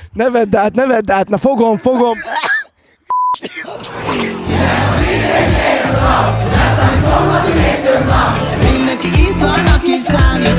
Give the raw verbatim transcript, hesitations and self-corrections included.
Ne vedd át, ne vedd át, na fogom, fogom. Mindenki itt van, aki számít.